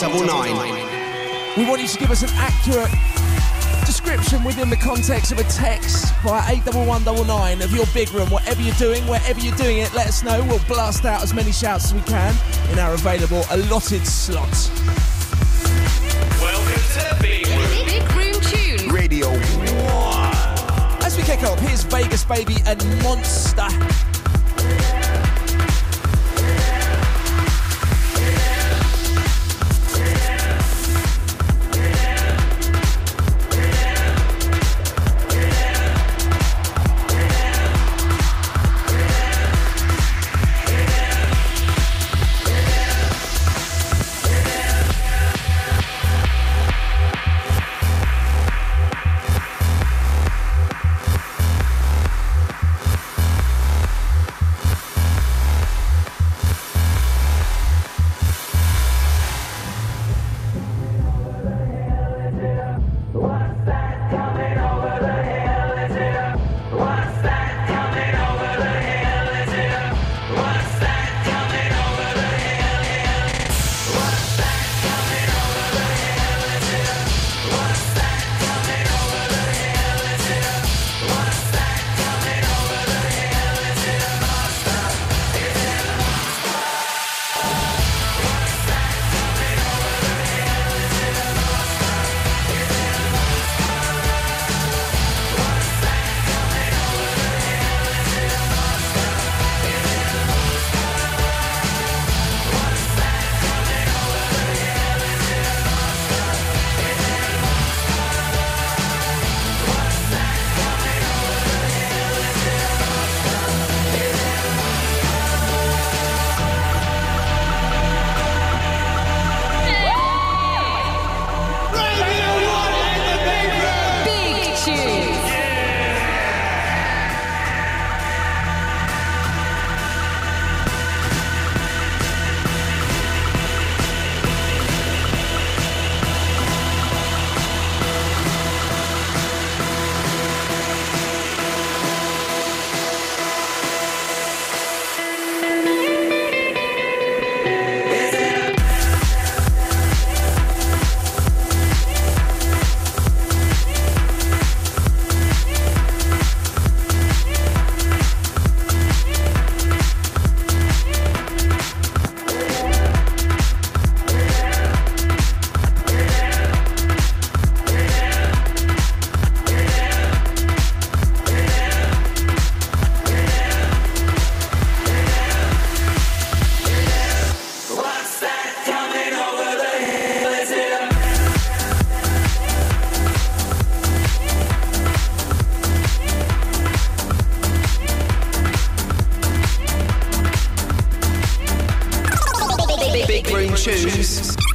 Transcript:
899. We want you to give us an accurate description within the context of a text via 81199 of your big room, whatever you're doing, wherever you're doing it, let us know. We'll blast out as many shouts as we can in our available allotted slots. Welcome to Big Room Tune Radio 1. As we kick off, here's Vegas Baby and Monster. Big Room Tunes.